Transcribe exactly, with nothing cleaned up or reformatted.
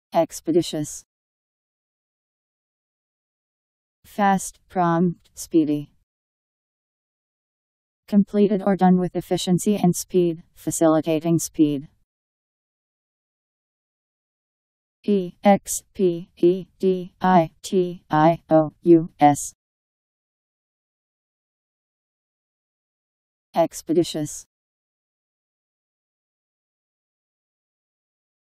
Expeditious. Fast, prompt, speedy. Completed or done with efficiency and speed, facilitating speed. E X P E D I T I O U S. Expeditious.